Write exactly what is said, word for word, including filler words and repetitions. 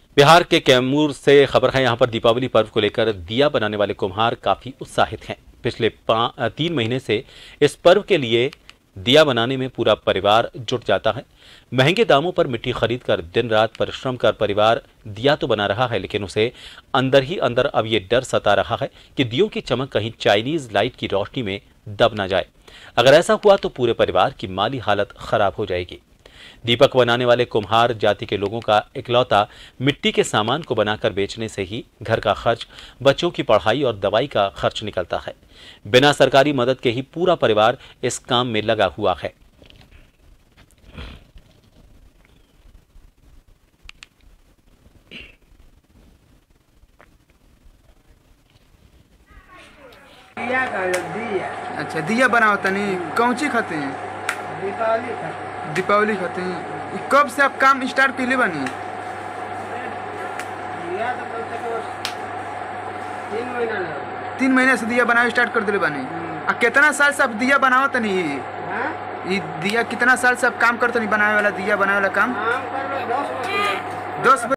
बिहार के कैमूर से खबर है। यहाँ पर दीपावली पर्व को लेकर दिया बनाने वाले कुम्हार काफी उत्साहित हैं। पिछले तीन महीने से इस पर्व के लिए दिया बनाने में पूरा परिवार जुट जाता है। महंगे दामों पर मिट्टी खरीद कर दिन रात परिश्रम कर परिवार दिया तो बना रहा है, लेकिन उसे अंदर ही अंदर अब ये डर सता रहा है कि दियों की चमक कहीं चाइनीज लाइट की रोशनी में दब ना जाए। अगर ऐसा हुआ तो पूरे परिवार की माली हालत खराब हो जाएगी। दीपक बनाने वाले कुम्हार जाति के लोगों का इकलौता मिट्टी के सामान को बनाकर बेचने से ही घर का खर्च, बच्चों की पढ़ाई और दवाई का खर्च निकलता है। बिना सरकारी मदद के ही पूरा परिवार इस काम में लगा हुआ है। दिया का दिया। अच्छा, दिया बनाओ तनी कौन सी खाते हैं? दीपावली खाते दीपावली खाते हैं। कब से आप काम स्टार्ट के लिए बनी? दिया तो कब तक तीन महीना लगा। तीन महीने से दिया बनाओ स्टार्ट कर दिले बनी। आ कितना साल से आप दिया बनाओ तनी? हाँ? ये दिया कितना साल से आप काम करते नहीं बनावे वाला, दिया बनावे वाला काम? काम कर लो दस बजे। दस